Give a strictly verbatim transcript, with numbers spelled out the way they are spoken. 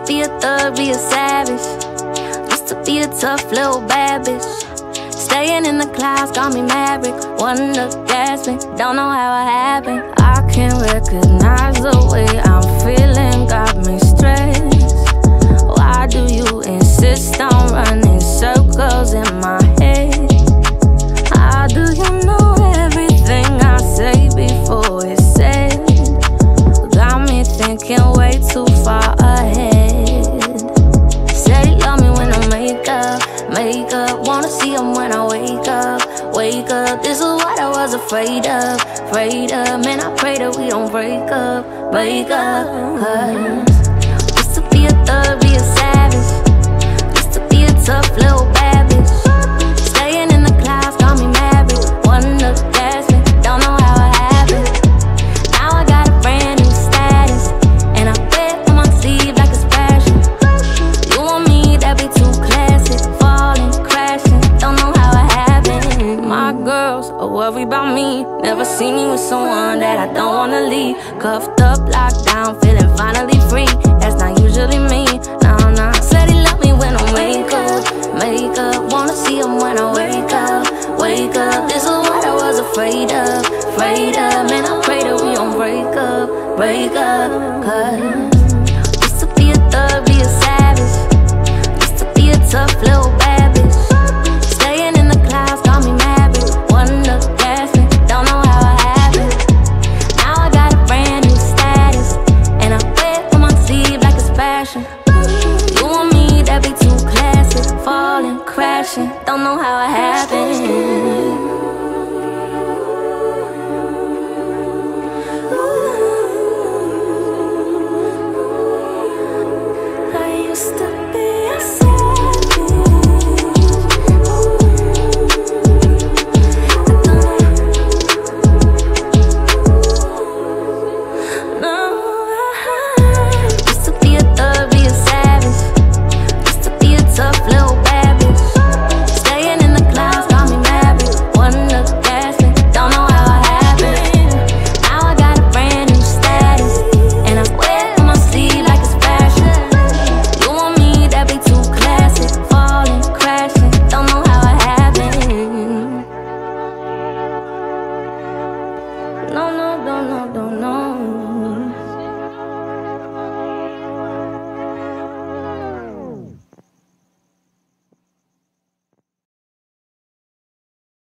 be a thug, be a savage. Used to be a tough little bad bitch. Staying in the clouds, call me Maverick. One look gasping, don't know how it happened. I can't recognize the way I'm feeling, got me stressed. Why do you insist on running circles in my head? How do you know everything I say before it's said? Got me thinking way too far ahead. Say you love me when I make up, make up. Wanna see him when I wake up, wake up. This is what I was afraid of, afraid of. Man, I pray that we don't break up, break up. Cause used to be a thug, be a savage. Used to be a tough little bad bitch. Staying in the clouds, call me Maverick. One look gasping, don't know how it happened. Now I got a brand new status, and I wear it on my sleeve like it's fashion. You want me, that be too classic. Falling, crashing, don't know how it happened. My girls are worried about me. Never see me with someone that I don't wanna leave. Cuffed up, locked down, feeling finally free. That's not usually me, nah, nah. Said he love me when I wake up, make up. Wanna see him when I wake up, wake up. This is what I was afraid of, afraid of. Man, I pray that we don't break up, break up. Cause used to be a thug, be a savage. Used to be a tough little bad bitch. Staying in the clouds, call me Maverick. One look gasping, don't know how it happened. Now I got a brand new status, and I wear it on my sleeve like it's fashion. You want me, that be too classic. Falling, crashing, don't know how it happened. No, no, no, no, no.